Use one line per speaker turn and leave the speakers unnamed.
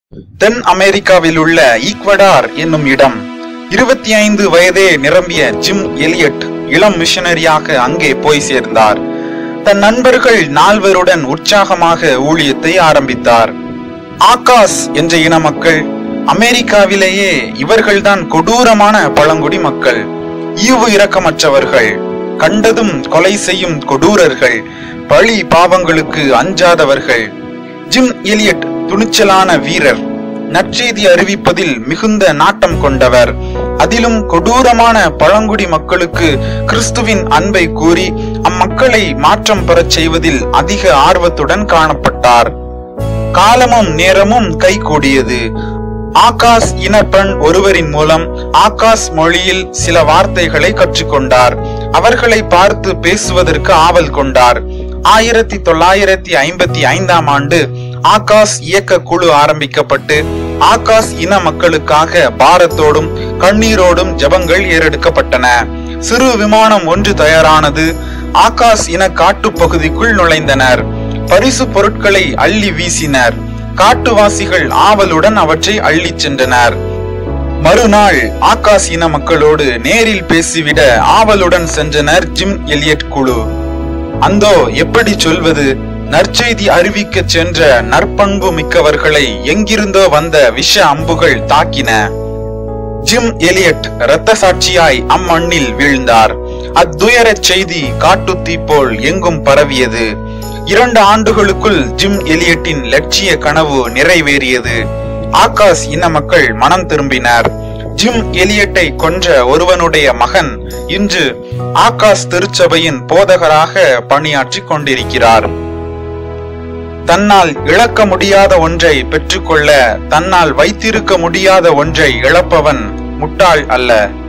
தென் அமெரிக்காவில் உள்ள ஈக்வடார் என்னும் இடம். 25 வயதே நிரம்பிய ஜிம் எலியட் இளம் மிஷனரியாக அங்கே போய் சேர்ந்தார். தன் நண்பர்கள் 4 உற்சாகமாக ஊழியத்தை ஆரம்பித்தார். ஆகாஸ் என்ற இன மக்கள், அமெரிக்காவிலேயே இவர்கள்தான் கொடூரமான பழங்குடி மக்கள். ஈவு இரக்கமற்றவர்கள், கண்டதும் கொலை செய்யும் கொடூரர்கள், பழி பாவங்களுக்கு அஞ்சாதவர்கள். ஜிம் எலியட் துணிச்சலான வீரர், நற்செய்தி அறிவிப்பதில் மிகுந்த நாட்டம் கொண்டவர். அதிலும் கொடூரமான பழங்குடி மக்களுக்கு கிறிஸ்துவின் அன்பை கூறி அம்மக்களை மாற்றம் பெறச் செய்வதில் அதிக ஆர்வத்துடன் காணப்பட்டார். காலமும் நேரமும் கைகூடியது. ஆகாஸ் இனப்பெண் ஒருவரின் மூலம் ஆகாஸ் மொழியில் சில வார்த்தைகளை கற்றுக்கொண்டார். அவர்களை பார்த்து பேசுவதற்கு ஆவல் கொண்டார். 1955ஆம் ஆண்டு ஆகாஸ் இயக்க குழு ஆரம்பிக்கப்பட்டு ஆகாஸ் இன மக்களுக்காக பாரத்தோடும் கண்ணீரோடும் ஜெபங்கள் ஏறெடுக்கப்பட்டன. சிறு விமானம் ஒன்று தயாரானது. ஆகாஸ் இன காட்டு பகுதிக்குள் நுழைந்தனர். பரிசு பொருட்களை அள்ளி வீசினர். காட்டுவாசிகள் ஆவலுடன் அவற்றை அள்ளி சென்றனர். மறுநாள் ஆகாஸ் இன மக்களோடு நேரில் பேசிவிட ஆவலுடன் சென்றனர் ஜிம் எலியட் குழு. அந்தோ எப்படி சொல்வது, நற்செய்தி அறிவிக்க சென்ற நற்பண்பு மிக்கவர்களை எங்கிருந்தோ வந்த விஷ அம்புகள் தாக்கின. ஜிம் எலியட் இரத்த சாட்சியாய் அம்மண்ணில் வீழ்ந்தார். அத்துயர செய்தி காட்டுத்தீ போல் எங்கும் பரவியது. 2 ஆண்டுகளுக்குள் ஜிம் எலியட்டின் லட்சிய கனவு நிறைவேறியது. ஆகாஸ் இன மக்கள் மனம் திரும்பினர். ஜிம் எலியட்டை கொன்ற ஒருவனுடைய மகன் இன்று ஆகாஸ் திருச்சபையின் போதகராக பணியாற்றி கொண்டிருக்கிறார். தன்னால் இழக்க முடியாத ஒன்றை பெற்றுக்கொள்ள தன்னால் வைத்திருக்க முடியாத ஒன்றை இழப்பவன் முட்டாள் அல்ல.